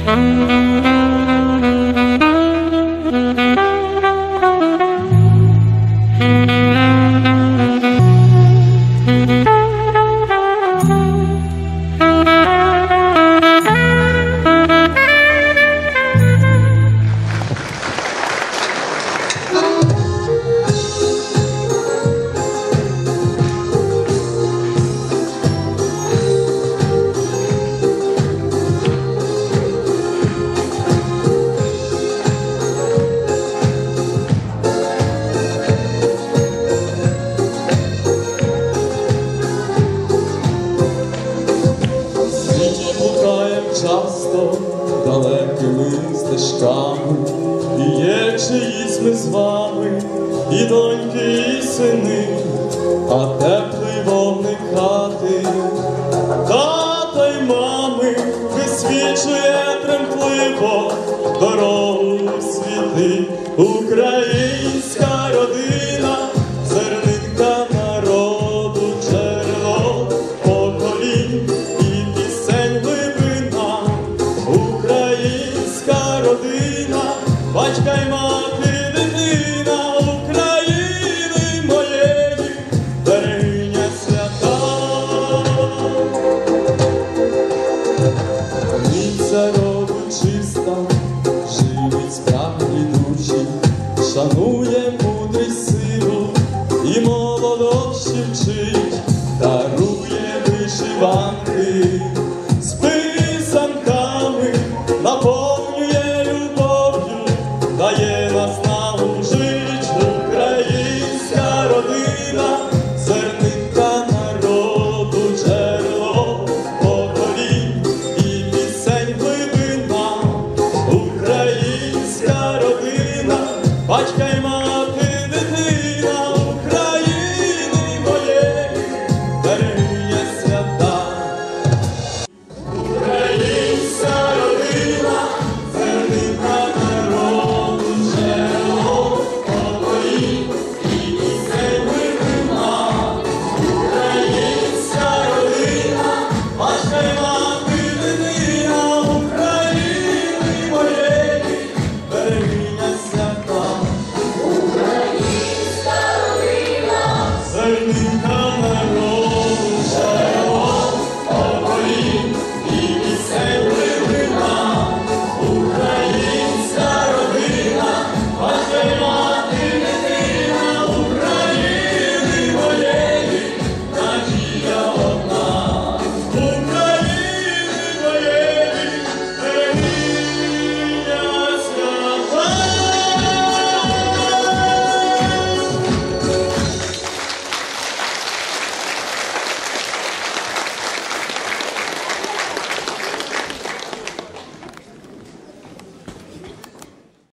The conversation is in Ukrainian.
Часто далекими стежками, і є чиїсь ми з вами, і доньки, і сини, а теплий вогник хати тата й мами висвічує тремтливо дорогу в світи. Українська родина, зернинка народу, джерело поколінь і пісень глибина. Українська родина, батька й матері дитина, України моєї берегиня свята. Паниця роду чиста, живить справді душі, шанує мудрість силу і молодощі вчить, дарує вишиванки.